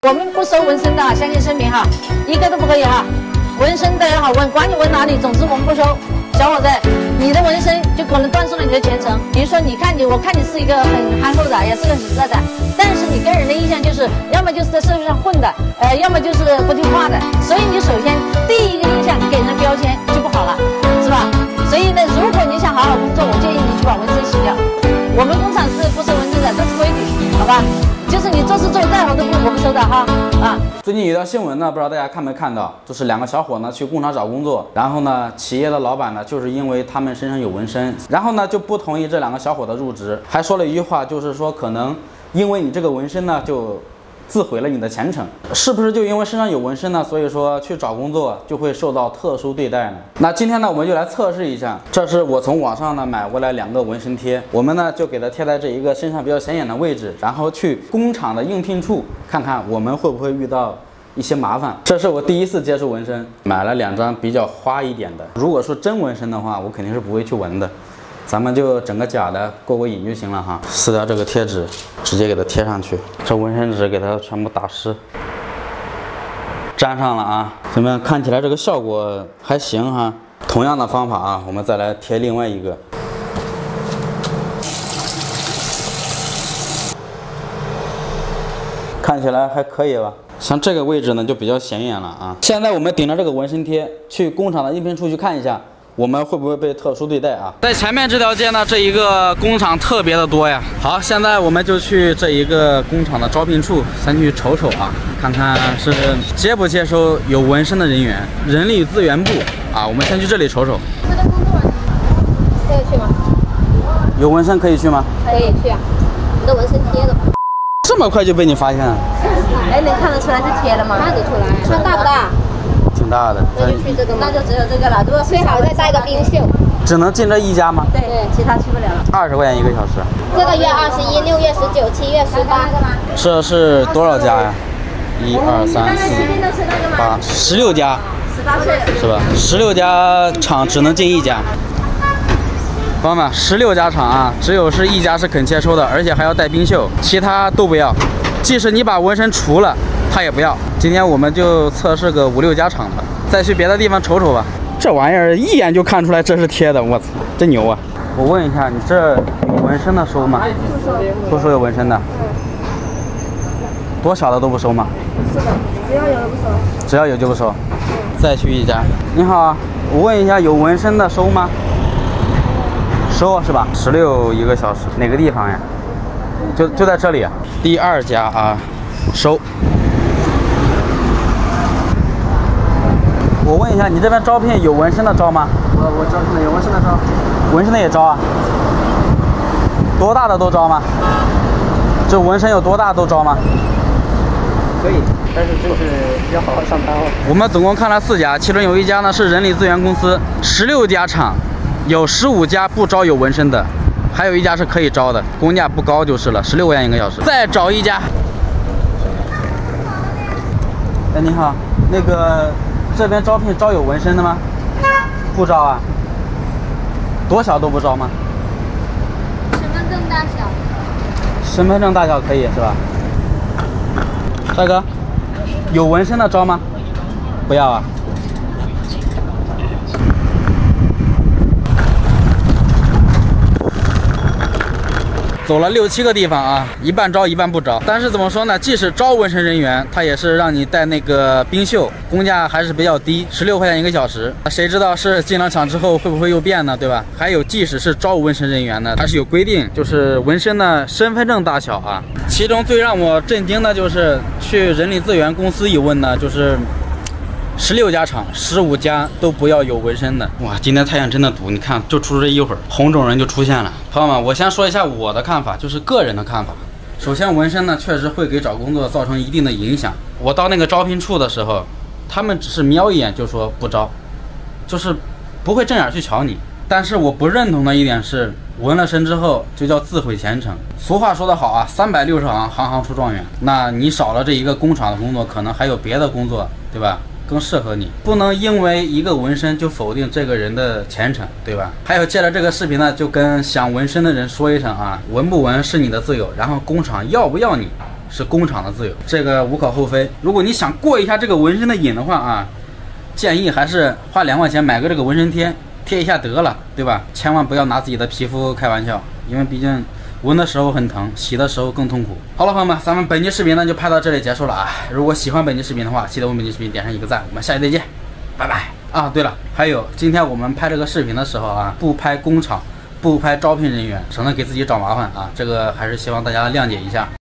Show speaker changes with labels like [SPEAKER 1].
[SPEAKER 1] 我们不收纹身的，相信声明哈，一个都不可以哈。纹身的也好纹，管你纹哪里，总之我们不收。小伙子，你的纹身就可能断送了你的前程。比如说，我看你是一个很憨厚的，也是个很实在的，但是你给人的印象就是，要么就是在社会上混的，要么就是不听话的。所以你首先第一个印象给人的标签就不好了，是吧？所以呢，如果你想好好工作，我建议你去把纹身洗掉。我们工厂是不收纹身的，这是规矩，好吧？就是你做事做再好的不我们收的哈啊。
[SPEAKER 2] 最近有条新闻呢，不知道大家看没看到，就是两个小伙呢去工厂找工作，然后呢企业的老板呢就是因为他们身上有纹身，然后呢就不同意这两个小伙的入职，还说了一句话，就是说可能因为你这个纹身呢就自毁了你的前程，是不是就因为身上有纹身呢？所以说去找工作就会受到特殊对待呢？那今天呢，我们就来测试一下。这是我从网上呢买过来2个纹身贴，我们呢就给它贴在这一个身上比较显眼的位置，然后去工厂的应聘处看看我们会不会遇到一些麻烦。这是我第一次接触纹身，买了2张比较花一点的。如果说真纹身的话，我肯定是不会去纹的。咱们就整个假的过过瘾就行了哈。撕掉这个贴纸，直接给它贴上去。这纹身纸给它全部打湿，粘上了啊。怎么样？看起来这个效果还行哈。同样的方法啊，我们再来贴另外一个。看起来还可以吧？像这个位置呢就比较显眼了啊。现在我们顶着这个纹身贴去工厂的应聘处去看一下。我们会不会被特殊对待啊？在前面这条街呢，这一个工厂特别的多呀。好，现在我们就去这一个工厂的招聘处，先去瞅瞅啊，看看是接不接收有纹身的人员。人力资源部啊，我们先去这里瞅瞅。
[SPEAKER 3] 这个工作可以去吗？
[SPEAKER 2] 有纹身可以去吗？
[SPEAKER 3] 可以去啊，你的纹身贴了。
[SPEAKER 2] 这么快就被你发现了？
[SPEAKER 3] 哎，能看得出来是贴了吗？看得出来。看大不大？
[SPEAKER 2] 挺大的，
[SPEAKER 3] 那就去这个，那就只有这个了。如果最好再带个冰袖。
[SPEAKER 2] 只能进这一家吗？
[SPEAKER 3] 对，其他去不了了。
[SPEAKER 2] 20块钱1个小时。
[SPEAKER 3] 这个月21、6月19、7月18。
[SPEAKER 2] 这是多少家呀？1、2、3、4、8、16家。
[SPEAKER 3] 18岁
[SPEAKER 2] 是吧？16家厂只能进1家。朋友们，16家厂啊，只有是1家是肯切收的，而且还要带冰袖，其他都不要。即使你把纹身除了，他也不要。今天我们就测试个5、6家厂的，再去别的地方瞅瞅吧。这玩意儿一眼就看出来这是贴的，我操，真牛啊！我问一下，你这有纹身的收吗？不收有纹身的。多小的都不收吗？
[SPEAKER 3] 是的，只要有的不收。
[SPEAKER 2] 只要有就不收。再去1家。你好，我问一下，有纹身的收吗？收是吧？161个小时，哪个地方呀？就在这里。第2家啊，收。我问一下，你这边招聘有纹身的招吗？
[SPEAKER 4] 我招聘的有纹身的招。
[SPEAKER 2] 纹身的也招啊？多大的都招吗？这纹身有多大都招吗？
[SPEAKER 4] 可以，但是就是要好好上班哦。
[SPEAKER 2] 我们总共看了4家，其中有1家呢是人力资源公司，16家厂，有15家不招有纹身的。还有1家是可以招的，工价不高就是了，16块钱1个小时。再找1家。哎，你好，那个这边招聘招有纹身的吗？不招啊？多小都不招吗？
[SPEAKER 3] 身份证大小。
[SPEAKER 2] 身份证大小可以是吧？帅哥，有纹身的招吗？不要啊。走了6、7个地方啊，一半招一半不招。但是怎么说呢？即使招纹身人员，他也是让你带那个冰袖，工价还是比较低，16块钱1个小时。谁知道是进了厂之后会不会又变呢？对吧？还有，即使是招纹身人员呢，它是有规定，就是纹身的身份证大小啊。其中最让我震惊的就是去人力资源公司一问呢，就是16家厂，15家都不要有纹身的。哇，今天太阳真的毒，你看就出这一会儿，红种人就出现了。朋友们，我先说一下我的看法，就是个人的看法。首先，纹身呢确实会给找工作造成一定的影响。我到那个招聘处的时候，他们只是瞄一眼就说不招，就是不会正眼去瞧你。但是我不认同的一点是，纹了身之后就叫自毁前程。俗话说得好啊，360行，行行出状元。那你少了这一个工厂的工作，可能还有别的工作，对吧？更适合你，不能因为一个纹身就否定这个人的前程，对吧？还有借着这个视频呢，就跟想纹身的人说一声啊，纹不纹是你的自由，然后工厂要不要你是工厂的自由，这个无可厚非。如果你想过一下这个纹身的瘾的话啊，建议还是花2块钱买个这个纹身贴，贴一下得了，对吧？千万不要拿自己的皮肤开玩笑，因为毕竟纹的时候很疼，洗的时候更痛苦。好了，朋友们，咱们本期视频呢就拍到这里结束了啊！如果喜欢本期视频的话，记得为本期视频点上一个赞，我们下期再见，拜拜。啊，对了，还有今天我们拍这个视频的时候啊，不拍工厂，不拍招聘人员，省得给自己找麻烦啊，这个还是希望大家谅解一下。